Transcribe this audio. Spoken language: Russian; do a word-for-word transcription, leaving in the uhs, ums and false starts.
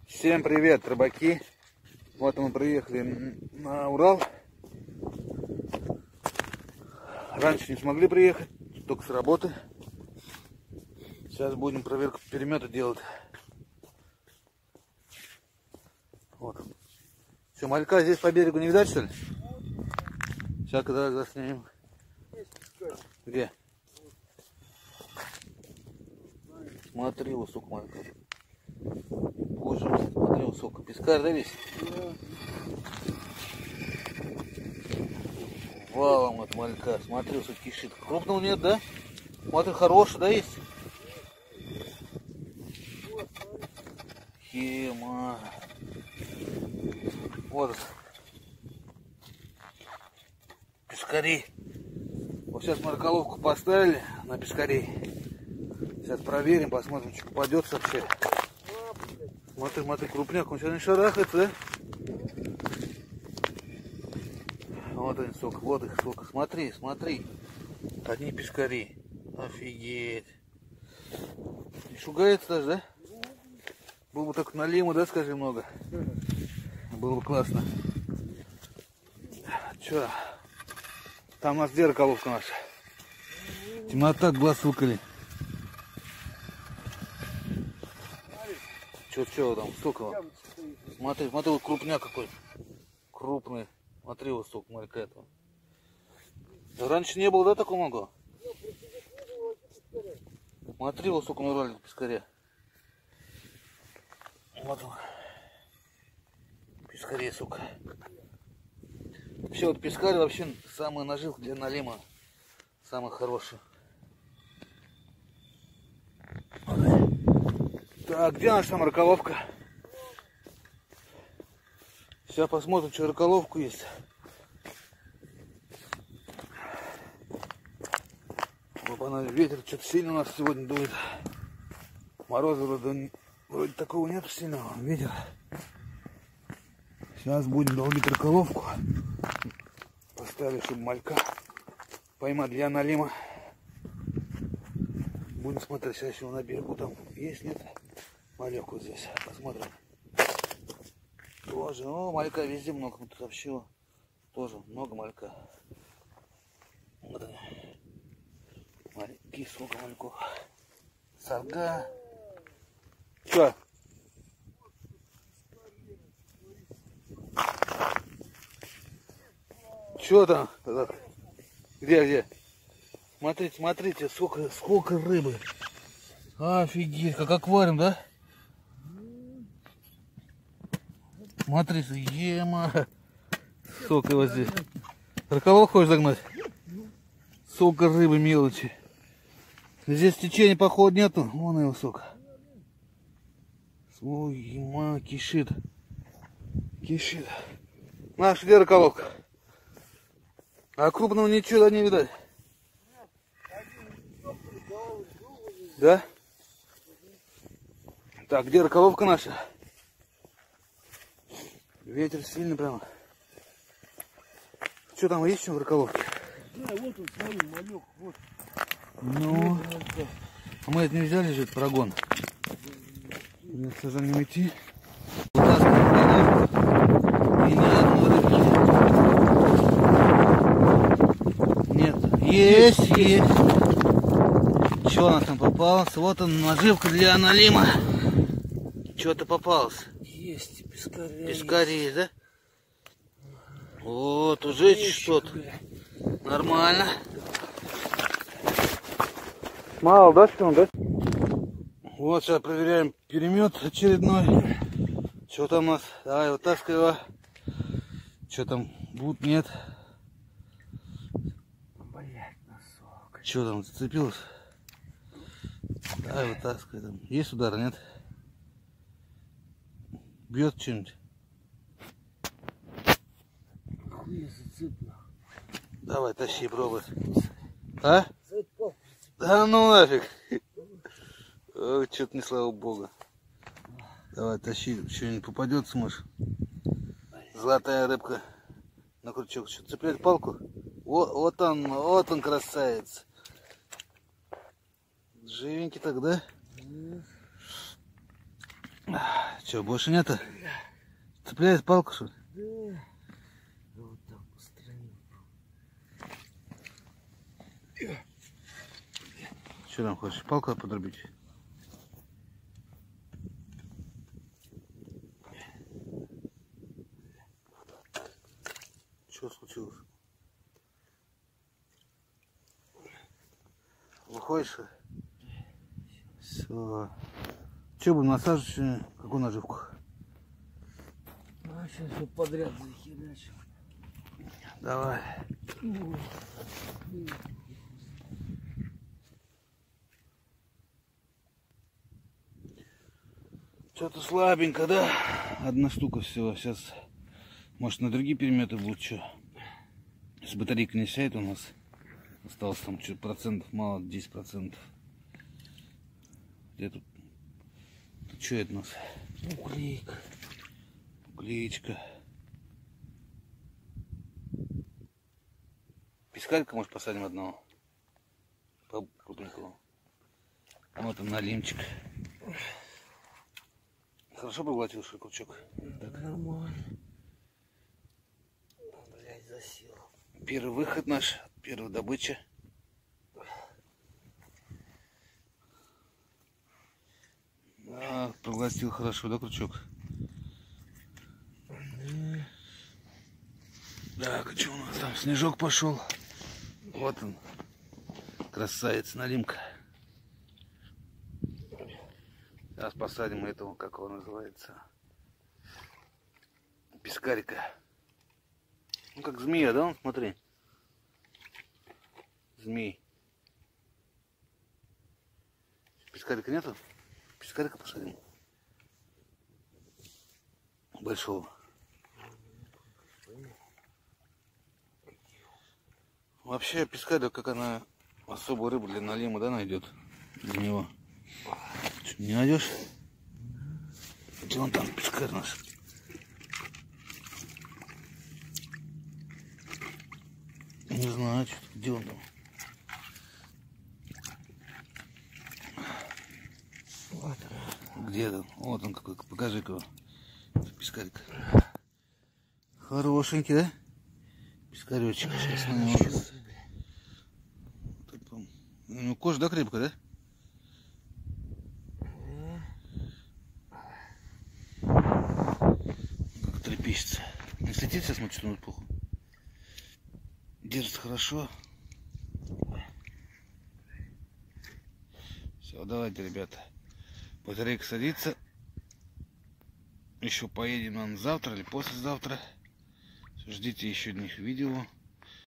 Всем привет, рыбаки! Вот мы приехали на Урал. Раньше не смогли приехать, только с работы. Сейчас будем проверку перемета делать. Вот. Все, малька здесь по берегу не видать, что ли? Сейчас когда заснимем. Где? Смотри, высок малька. Боже мой, смотри, высоко. Пескарь, да, весь? Да. Валом вот малька. Смотри, высоко кишит. Крупного нет, да? Смотри, хороший, да, есть? Хема. Вот. Пескари. Вот сейчас мы раколовку поставили на пескарей. Сейчас проверим, посмотрим, что попадется вообще. Смотри, смотри, крупняк, он сейчас не шарахается, да? Вот они, сколько, вот их сколько. Смотри, смотри. Одни пескари. Офигеть. Не шугается даже, да? Было бы только налима, да, скажи, много. Было бы классно. Че? Там у нас где раколовка наша? Темнота, глаз выколи. Че, че там, сколько? Смотри, смотри, вот крупняк какой. Крупный. Смотри, вот столько малька этого. Раньше не было, да, такого много? Смотри, вот столько на пескаря. Вот он. Пескарей, сука. Вообще вот пескарь вообще самая наживка для налима. Самый хороший. Так, где наша там раколовка? Сейчас посмотрим, что раколовку есть. Опа, ветер что-то сильно у нас сегодня дует. Мороза вроде, вроде такого нет сильного. Ветер. Сейчас будем долбить раколовку. Поставили, чтобы малька поймать для налима. Будем смотреть, сейчас еще на берегу там есть, нет? Малек вот здесь. Посмотрим. Тоже, ну, малька везде много. Тут вообще тоже много малька. Вот они. Мальки, сколько мальков. Сарга. Что? Что там? Где, где? Смотрите, смотрите, сколько, сколько рыбы. Офигеть, как аквариум, да? Смотрите, ема. Сколько его здесь. Раколовку хочешь загнать? Сколько рыбы мелочи. Здесь течения, походу, нету. Вон его сколько. Ой, ема, кишит. Кишит. Наш, где раколовка? А крупного ничего не видать. Да? Так, где раколовка наша? Ветер сильный прямо. Что там, есть что в раколовке? Да, вот он, смотри, малек, вот. Ну, а мы это не взяли же, это прогон. Нет, за ним идти. Вытаскиваем раколовку. И ни одной рыбки. Нет, есть, есть. Что у нас там попалось? Вот он, наживка для налима. Что-то попалось. Есть, пескарей. Пескарей, да? Вот, уже что-то. Нормально. Мало, да, что, да? Вот, сейчас проверяем перемет очередной. Что там у нас? Давай, вытаскивай его. Что там? Будет, нет? Блять, носок. Что там, зацепилось? Давай, вытаскивай там. Есть удар, нет? Бьет что-нибудь? Хуя зацепил. Давай, тащи, пробуй. А? Зацепил. Да ну нафиг. Что-то не слава богу. Давай, тащи, что-нибудь попадет, сможешь. Золотая рыбка на крючок. Что, цеплять палку? Вот, вот он, вот он, красавец. Живенький так, да? Че, больше нету? Цепляет палку, что ли? Да. Вот так устранил. Что там хочешь? Палку подрубить? Что случилось? Выходишь? Все. Че будем насаживать? Какую наживку? А сейчас все подряд захерачил. Давай. Что-то слабенько, да? Одна штука всего. Сейчас, может, на другие переметы будут что? Если батарейка не сядет у нас, осталось там что-то процентов мало, десять процентов. Где тут? Что это у нас? Уклейка. Уклеечка. Пескарика, может, посадим одного? По крупненькому. Вот он, налимчик. Хорошо поглотил крючок? Так нормально. Блять, засел. Первый выход наш, первая добыча. Да, проглотил хорошо, да, крючок? Так, что у нас там? Снежок пошел. Вот он. Красавец, налимка. Сейчас посадим этого, как его называется, пескарика. Ну, как змея, да, он, смотри. Змей. Пескарика нету? Пескарика посадим. Большого. Вообще, пескарика, как она особую рыбу для налима, да, найдет для него. Что, не найдешь? Где он там, пескарь наш? Не знаю, что, где он там. Вот он. Где он? Вот он какой, покажи-ка его. Пескарик. Хорошенький, да? Пескаречек. Сейчас на него. Ну, кожа, да, крепкая, да? Как трепещется. Не слетит сейчас, смотри, что на пуху. Держится хорошо. Все, давайте, ребята. Батарейка садится. Еще поедем, наверное, завтра или послезавтра. Ждите еще одних видео.